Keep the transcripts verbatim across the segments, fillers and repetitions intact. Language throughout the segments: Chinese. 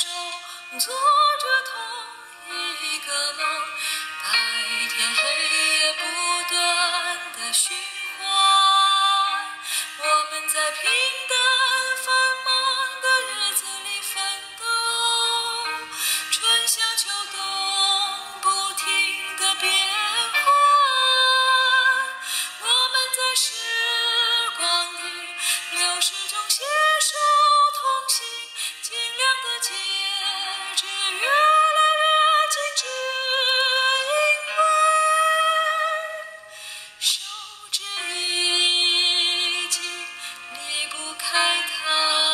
手，做着同一个梦，白天黑夜不断的循环。我们在平淡繁忙的日子里奋斗，春夏秋冬不停的变换。我们在时光里流逝中携手同行，尽量的节制越来越精致，因为手指已经离不开它。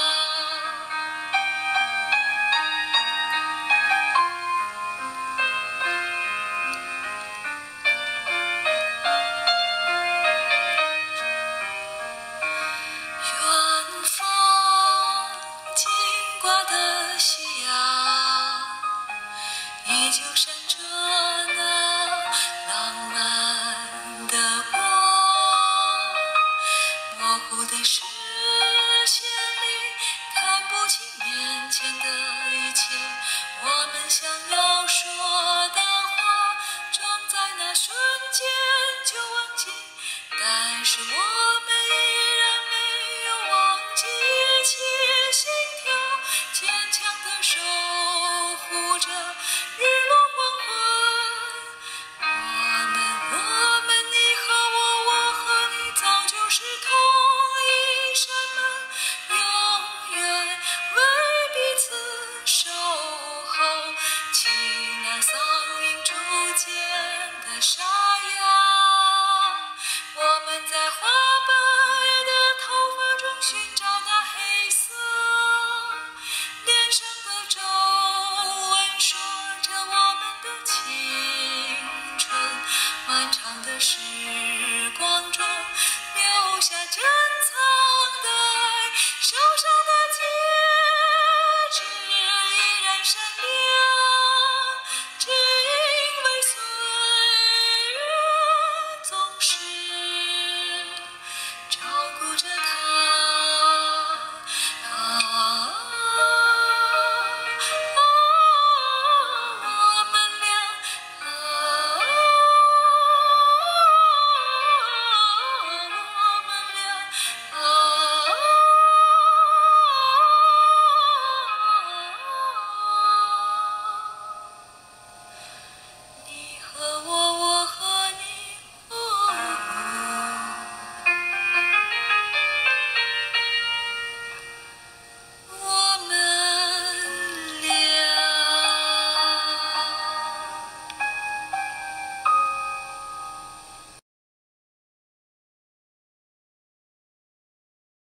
远方经过的夕阳，依旧闪着那浪漫的光。模糊的视线里看不清眼前的一切，我们想要说的话总在那瞬间就忘记，但是我们依然没有忘记一起心跳，坚强地守护着日落黄昏。我们，我们，你和我，我和你，早就是同一扇门，永远为彼此守候。清凉嗓音逐渐的沙